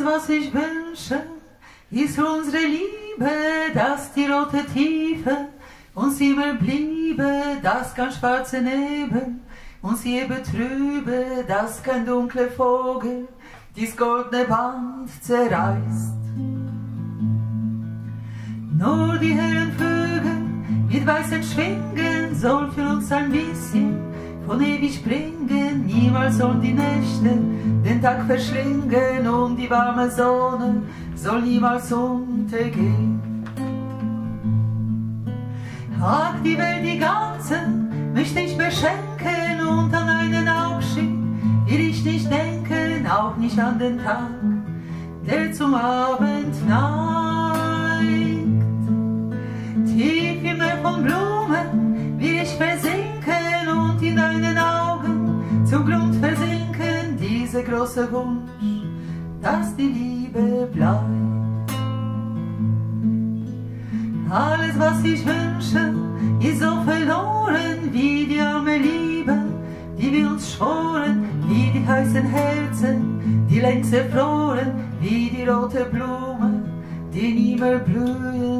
Alles, was ich wünsche, ist für unsere Liebe, dass die rote Tiefe uns immer bliebe, dass kein schwarzer Nebel uns je betrübe, dass kein dunkler Vogel dies goldene Band zerreißt. Nur die hellen Vögel mit weißen Schwingen soll für uns ein bisschen von ewig bringen. Niemals sollen die Nächte den Tag verschlingen und die warme Sonne soll niemals untergehen. Ach, die Welt, die ganze, möchte ich beschenken und an einen Abschied will ich nicht denken, auch nicht an den Tag, der zum Abend neigt. Tief im Meer von Blumen will ich versinken und in deinen Augen zum Grund versinken, dieser große Wunsch, dass die Liebe bleibt. Alles, was ich wünsche, ist so verloren wie die arme Liebe, die wir uns schworen, wie die heißen Herzen, die längst erfroren, wie die rote Blume, die nie mehr blühen